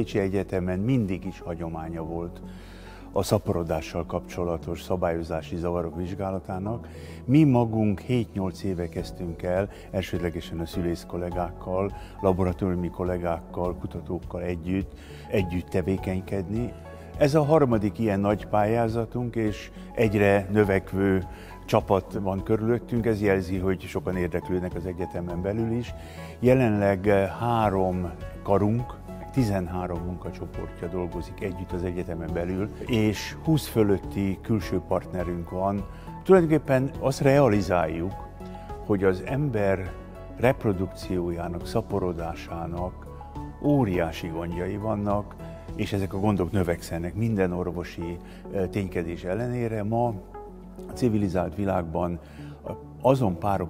Pécsi Egyetemen mindig is hagyománya volt a szaporodással kapcsolatos szabályozási zavarok vizsgálatának. Mi magunk 7-8 éve kezdtünk el, elsődlegesen a szülész kollégákkal, laboratóriumi kollégákkal, kutatókkal együtt tevékenykedni. Ez a harmadik ilyen nagy pályázatunk, és egyre növekvő csapat van körülöttünk, ez jelzi, hogy sokan érdeklődnek az egyetemen belül is. Jelenleg 3 karunk, 13 munkacsoportja dolgozik együtt az egyetemen belül, és 20 fölötti külső partnerünk van. Tulajdonképpen azt realizáljuk, hogy az ember reprodukciójának, szaporodásának óriási gondjai vannak, és ezek a gondok növekszenek minden orvosi ténykedés ellenére. Ma a civilizált világban azon párok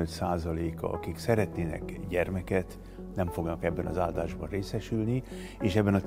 15%-a, akik szeretnének gyermeket, nem fognak ebben az áldásban részesülni, és ebben a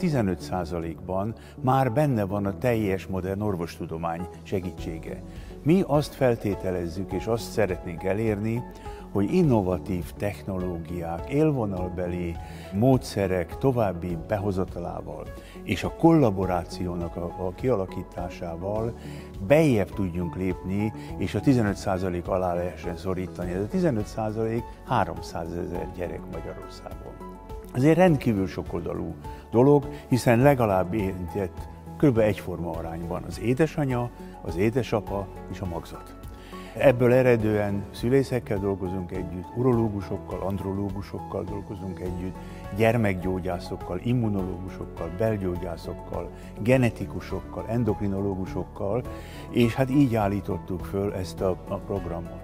15%-ban már benne van a teljes modern orvostudomány segítsége. Mi azt feltételezzük, és azt szeretnénk elérni, hogy innovatív technológiák, élvonalbeli módszerek további behozatalával és a kollaborációnak a kialakításával beljebb tudjunk lépni, és a 15% alá lehessen szorítani. Ez a 15% 300 000 gyerek Magyarországon. Ez egy rendkívül sokoldalú dolog, hiszen legalább érintett kb. Egyforma arányban az édesanya, az édesapa és a magzat. Ebből eredően szülészekkel dolgozunk együtt, urológusokkal, andrológusokkal dolgozunk együtt, gyermekgyógyászokkal, immunológusokkal, belgyógyászokkal, genetikusokkal, endokrinológusokkal, és hát így állítottuk föl ezt a programot.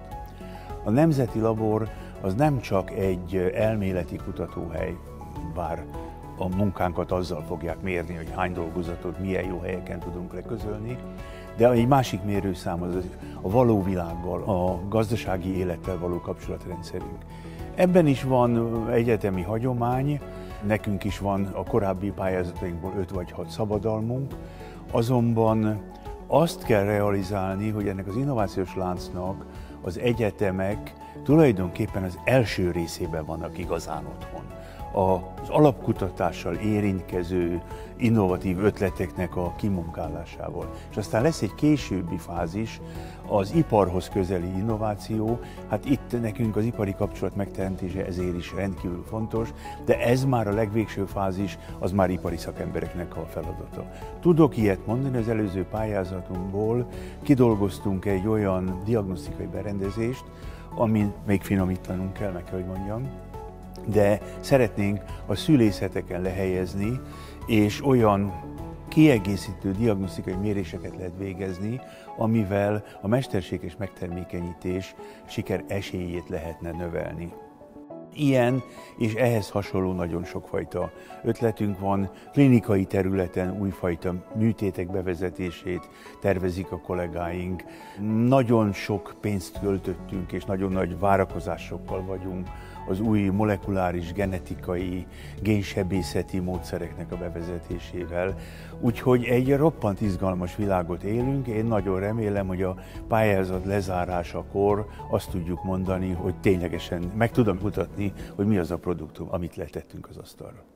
A Nemzeti Labor az nem csak egy elméleti kutatóhely, bár a munkánkat azzal fogják mérni, hogy hány dolgozatot milyen jó helyeken tudunk leközölni, de egy másik mérőszám az a való világgal, a gazdasági élettel való kapcsolatrendszerünk. Ebben is van egyetemi hagyomány, nekünk is van a korábbi pályázatainkból 5 vagy 6 szabadalmunk, azonban azt kell realizálni, hogy ennek az innovációs láncnak az egyetemek tulajdonképpen az első részében vannak igazán otthon. Az alapkutatással érintkező innovatív ötleteknek a kimunkálásával. És aztán lesz egy későbbi fázis, az iparhoz közeli innováció, hát itt nekünk az ipari kapcsolat megteremtése ezért is rendkívül fontos, de ez már a legvégső fázis, az már ipari szakembereknek a feladata. Tudok ilyet mondani, az előző pályázatunkból kidolgoztunk egy olyan diagnosztikai berendezést, amin még finomítanunk kell, meg kell, hogy mondjam, de szeretnénk a szülészeteken lehelyezni, és olyan kiegészítő diagnosztikai méréseket lehet végezni, amivel a mesterséges megtermékenyítés siker esélyét lehetne növelni. Ilyen és ehhez hasonló nagyon sokfajta ötletünk van. Klinikai területen újfajta műtétek bevezetését tervezik a kollégáink. Nagyon sok pénzt költöttünk, és nagyon nagy várakozásokkal vagyunk az új molekuláris, genetikai, génsebészeti módszereknek a bevezetésével. Úgyhogy egy roppant izgalmas világot élünk. Én nagyon remélem, hogy a pályázat lezárásakor azt tudjuk mondani, hogy ténylegesen meg tudom mutatni, hogy mi az a produktum, amit letettünk az asztalra.